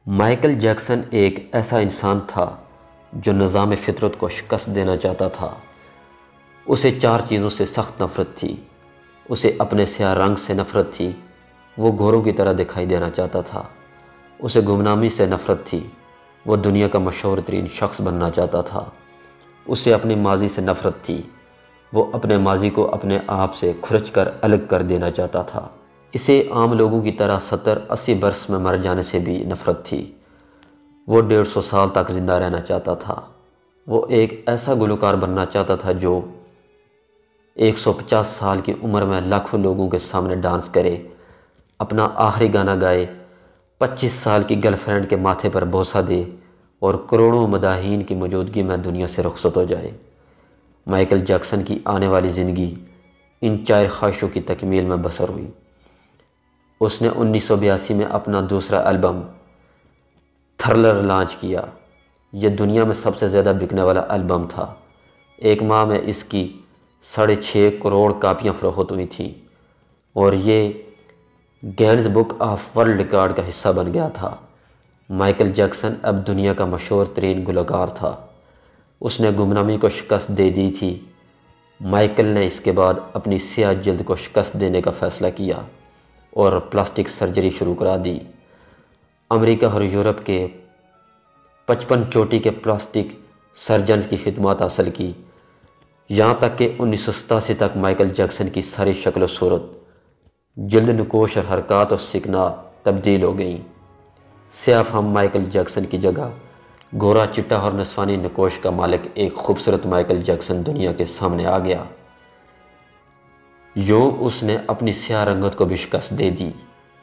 Michael Jackson ایک ایسا انسان تھا جو نظام فطرت کو شکست دینا چاہتا تھا۔ اسے 4 چیزوں سے سخت نفرت تھی۔ اسے اپنے سیاہ رنگ سے نفرت تھی، وہ گوروں کی طرح دکھائی دینا چاہتا تھا۔ اسے گمنامی سے نفرت تھی، وہ دنیا کا مشہور ترین شخص بننا چاہتا تھا۔ اسے اپنے ماضی سے نفرت تھی، وہ اپنے ماضی کو اپنے آپ سے کھرچ کر الگ کر دینا چاہتا تھا۔ اسے عام لوگوں کی طرح 70-80 برس میں مر جانے سے بھی نفرت تھی۔ وہ 150 سال تک زندہ رہنا چاہتا تھا۔ وہ ایک ایسا گلوکار بننا چاہتا تھا جو 150 سال کی عمر میں لاکھوں لوگوں کے سامنے ڈانس کرے، اپنا آخری گانا گائے، 25 سال کی گرل فرینڈ کے ماتھے پر بوسہ دے اور کروڑوں مداحین کی موجودگی میں دنیا سے رخصت ہو جائے۔ مائیکل جیکسن کی آنے والی زندگی ان 4 خواہشوں کی تکمیل میں بسر ہوئی۔ اس نے 1982 میں اپنا دوسرا البم تھرلر لانچ کیا۔ یہ دنیا میں سب سے زیادہ بکنے والا البم تھا۔ 1 ماہ میں اس کی 6.5 کروڑ کاپیاں فروخت ہوئی تھیں اور یہ Guinness book of world record کا حصہ بن گیا تھا۔ مائیکل جیکسن اب دنیا کا مشہور ترین گلوکار تھا۔ اس نے گمنامی کو شکست دے دی تھی۔ مائیکل نے اس کے بعد اپنی سیاہ جلد کو شکست دینے کا فیصلہ کیا اور پلاسٹک سرجری شروع کرا دی۔ امریکہ اور یورپ کے 55 چوٹی کے پلاسٹک سرجنز کی خدمات حاصل کی، یہاں تک کہ 1987 تک مائیکل جیکسن کی ساری شکل و صورت، جلد نکوش اور حرکات اور سکنات تبدیل ہو گئیں۔ سیاہ فام مائیکل جیکسن کی جگہ گورا چٹا اور نسوانی نکوش کا مالک ایک خوبصورت مائیکل جیکسن دنیا کے سامنے آ گیا۔ یوں اس نے اپنی سیاہ رنگت کو بھی شکست دے دی۔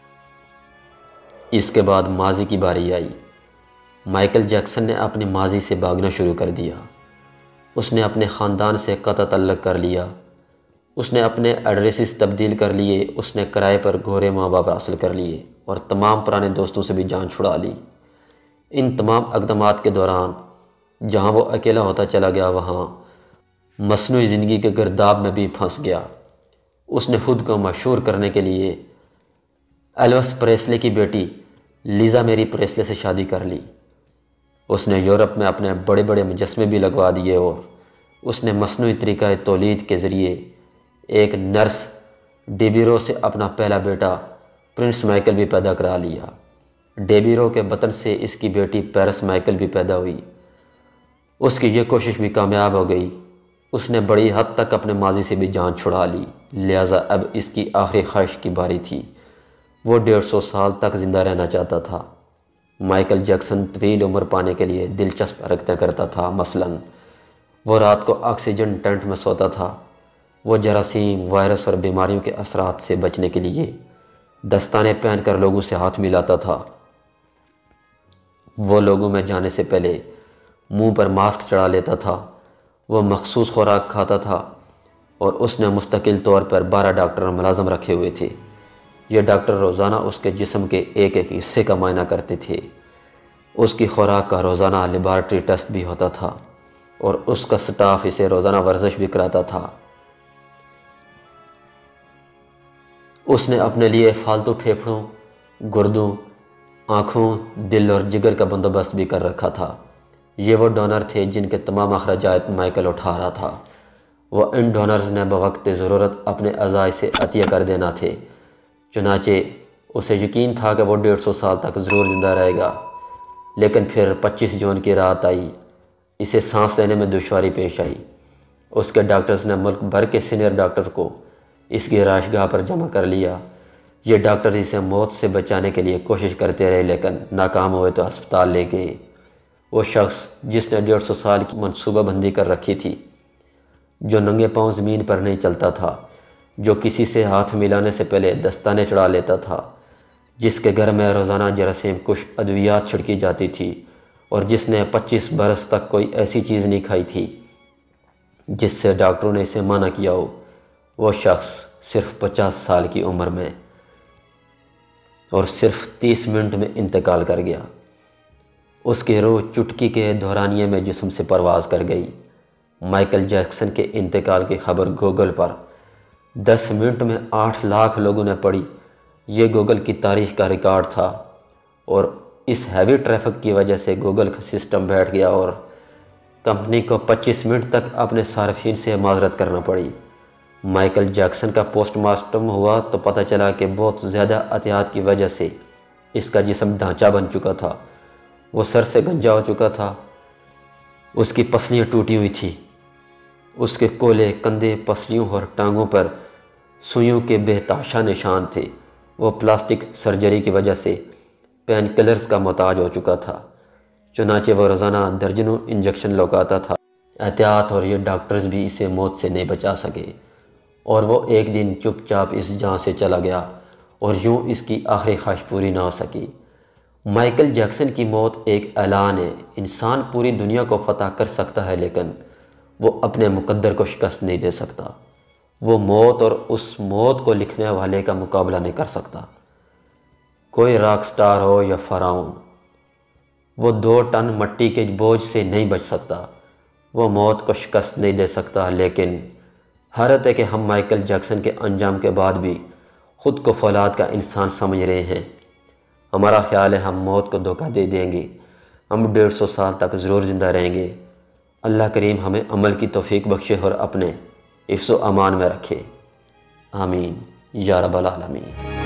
اس کے بعد ماضی کی باری آئی۔ مائیکل جیکسن نے اپنے ماضی سے بھاگنا شروع کر دیا۔ اس نے اپنے خاندان سے قطع تعلق کر لیا۔ اس نے اپنے ایڈریسز تبدیل کر لیے۔ اس نے کرائے پر گورے ماں باپ حاصل کر لیے اور تمام پرانے دوستوں سے بھی جان چھڑا لی۔ ان تمام اقدامات کے دوران جہاں وہ اکیلا ہوتا چلا گیا، وہاں مصنوعی زندگی کے گرداب میں بھی پھنس گیا۔ اس نے خود کو مشہور کرنے کے لیے ایلوس پریسلے کی بیٹی لیزا میری پریسلے سے شادی کر لی۔ اس نے یورپ میں اپنے بڑے بڑے مجسمے بھی لگوا دیے اور اس نے مصنوعی طریقہ تولید کے ذریعے ایک نرس ڈیبیرو سے اپنا پہلا بیٹا پرنس مائیکل بھی پیدا کرا لیا۔ ڈیبیرو کے بطن سے اس کی بیٹی پیرس مائیکل بھی پیدا ہوئی۔ اس کی یہ کوشش بھی کامیاب ہو گئی۔ اس نے بڑی حد تک اپنے ماضی سے بھی جان چھڑا لی، لہٰذا اب اس کی آخری خواہش کی باری تھی۔ وہ 150 سال تک زندہ رہنا چاہتا تھا۔ مائیکل جیکسن طویل عمر پانے کے لیے دلچسپ حرکتیں کرتا تھا۔ مثلاً وہ رات کو آکسیجن ٹینٹ میں سوتا تھا۔ وہ جراثیم، وائرس اور بیماریوں کے اثرات سے بچنے کے لیے دستانے پہن کر لوگوں سے ہاتھ ملاتا تھا۔ وہ لوگوں میں جانے سے پہلے منہ پر ماسک چڑھا لیتا تھا۔ وہ مخصوص خوراک کھاتا تھا اور اس نے مستقل طور پر 12 ڈاکٹر ملازم رکھے ہوئے تھے۔ یہ ڈاکٹر روزانہ اس کے جسم کے ایک ایک حصے کا معائنہ کرتے تھے۔ اس کی خوراک کا روزانہ لیبارٹری ٹیسٹ بھی ہوتا تھا اور اس کا سٹاف اسے روزانہ ورزش بھی کراتا تھا۔ اس نے اپنے لیے فالتو پھیپھڑوں، گردوں، آنکھوں، دل اور جگر کا بندوبست بھی کر رکھا تھا۔ یہ وہ ڈونر تھے جن کے تمام اخراجات مائیکل اٹھا رہا تھا۔ وہ ان ڈونرز نے بوقت ضرورت اپنے اعضاء سے عطیہ کر دینا تھے۔ چنانچہ اسے یقین تھا کہ وہ 150 سال تک ضرور زندہ رہے گا، لیکن پھر 25 جون کی رات آئی۔ اسے سانس لینے میں دشواری پیش آئی۔ اس کے ڈاکٹرز نے ملک بھر کے سینئر ڈاکٹر کو اس کی رہائش گاہ پر جمع کر لیا۔ یہ ڈاکٹر اسے موت سے بچانے کے لیے کوشش کرتے رہے، لیکن ناکام ہوئے تو ہسپتال لے گئے۔ وہ شخص جس نے 150 سال کی منصوبہ بندی کر رکھی تھی، جو ننگے پاؤں زمین پر نہیں چلتا تھا، جو کسی سے ہاتھ ملانے سے پہلے دستانے چڑھا لیتا تھا، جس کے گھر میں روزانہ جراثیم کش ادویات چھڑکی جاتی تھی اور جس نے 25 برس تک کوئی ایسی چیز نہیں کھائی تھی جس سے ڈاکٹروں نے اسے منع کیا ہو، وہ شخص صرف 50 سال کی عمر میں اور صرف 30 منٹ میں انتقال کر گیا۔ اس کی روح چٹکی کے دورانیے میں جسم سے پرواز کر گئی۔ مائیکل جیکسن کے انتقال کی خبر گوگل پر 10 منٹ میں 8 لاکھ لوگوں نے پڑھی۔ یہ گوگل کی تاریخ کا ریکارڈ تھا اور اس ہیوی ٹریفک کی وجہ سے گوگل کا سسٹم بیٹھ گیا اور کمپنی کو 25 منٹ تک اپنے صارفین سے معذرت کرنا پڑی۔ مائیکل جیکسن کا پوسٹ مارٹم ہوا تو پتہ چلا کہ بہت زیادہ احتیاط کی وجہ سے اس کا جسم ڈھانچہ بن چکا تھا، وہ سر سے گنجا ہو چکا تھا، اس کی پسلیاں ٹوٹی ہوئی تھی، اس کے کولے، کندھے، پسلیوں اور ٹانگوں پر سوئیوں کے بے تحاشا نشان تھے۔ وہ پلاسٹک سرجری کی وجہ سے پین کلرز کا محتاج ہو چکا تھا، چنانچہ وہ روزانہ درجنوں انجیکشن لگاتا تھا۔ احتیاط اور یہ ڈاکٹرز بھی اسے موت سے نہیں بچا سکے، اور وہ ایک دن چپ چاپ اس جہاں سے چلا گیا اور یوں اس کی آخری خواہش پوری نہ ہو سکی۔ مائیکل جیکسن کی موت ایک اعلان ہے۔ انسان پوری دنیا کو فتح کر سکتا ہے لیکن وہ اپنے مقدر کو شکست نہیں دے سکتا۔ وہ موت اور اس موت کو لکھنے والے کا مقابلہ نہیں کر سکتا۔ کوئی راک سٹار ہو یا فرعون، وہ 2 ٹن مٹی کے بوجھ سے نہیں بچ سکتا۔ وہ موت کو شکست نہیں دے سکتا، لیکن حیرت ہے کہ ہم مائیکل جیکسن کے انجام کے بعد بھی خود کو فولاد کا انسان سمجھ رہے ہیں۔ ہمارا خیال ہے ہم موت کو دھوکہ دے دیں گے، ہم 150 سال تک ضرور زندہ رہیں گے۔ اللہ کریم ہمیں عمل کی توفیق بخشے اور اپنے حفظ و امان میں رکھے، آمین یا رب العالمین۔